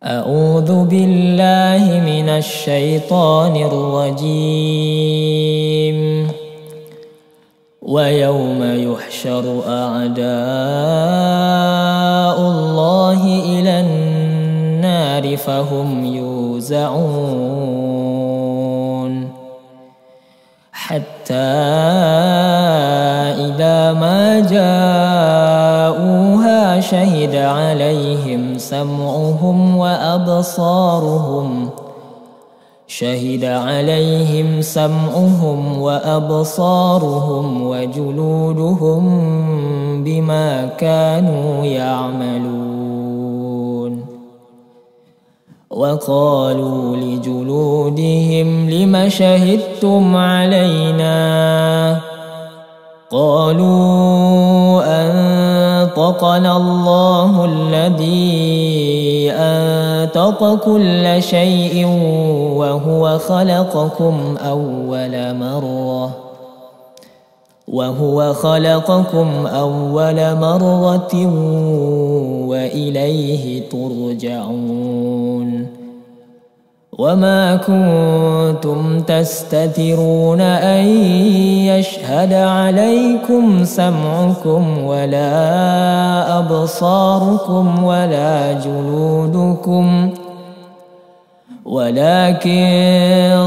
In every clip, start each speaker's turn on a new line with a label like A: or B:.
A: أعوذ بالله من الشيطان الرجيم. ويوم يحشر أعداء الله إلى النار فهم يوزعون حتى إذا ما جاءوها شهد عليهم سمعهم وأبصارهم وجلودهم بما كانوا يعملون. وقالوا لجلودهم لم شهدتم علينا؟ قالوا أنطقنا الله الذي أنطق كل شيء وهو خلقكم أول مرة وإليه ترجعون. وما كنتم تستترون أن يشهد عليكم سمعكم ولا أبصاركم ولا جلودكم ولكن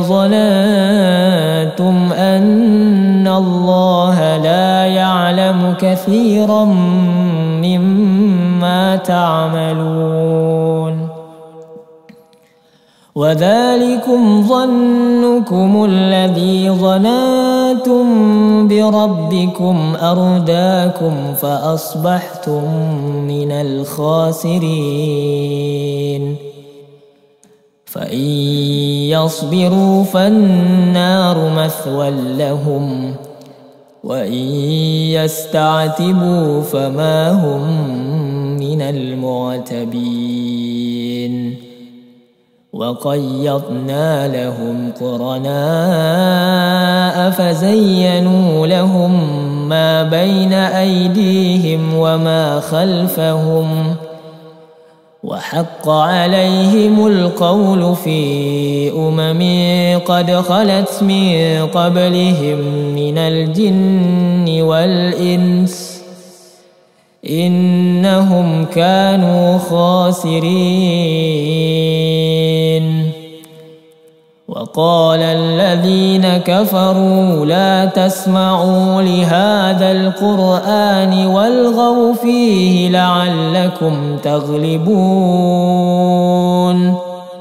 A: ظننتم أن الله لا يعلم كثيرا مما تعملون. وذلكم ظنكم الذي ظننتم بربكم أرداكم فأصبحتم من الخاسرين. فإن يصبروا فالنار مثوى لهم وإن يستعتبوا فما هم من المعتبين. وقيضنا لهم قرناء فزينوا لهم ما بين أيديهم وما خلفهم وحق عليهم القول في قد خلت من قبلهم من الجن والإنس إنهم كانوا خاسرين. وقال الذين كفروا لا تسمعوا لهذا القرآن والغوا فيه لعلكم تغلبون.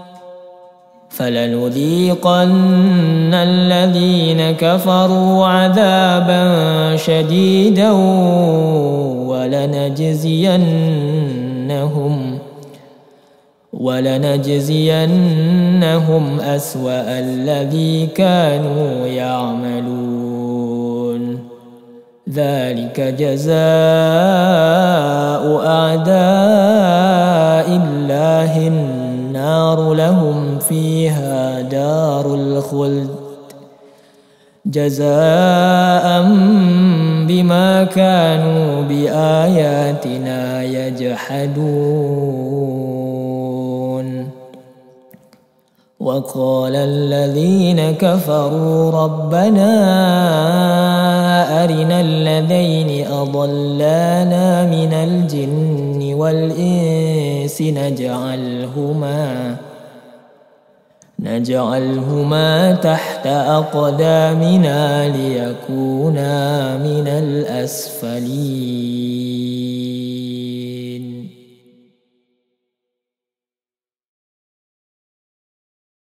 A: فلنذيقن الذين كفروا عذابا شديدا ولنجزينهم أسوأ الذي كانوا يعملون. ذلك جزاء أعداء الله النار لهم فيها دار الخلد جزاء بما كانوا بآياتنا يجحدون. وقال الذين كفروا ربنا أرنا الذين أضلانا من الجن والإنس نجعلهما تحت أقدامنا ليكونا من الأسفلين.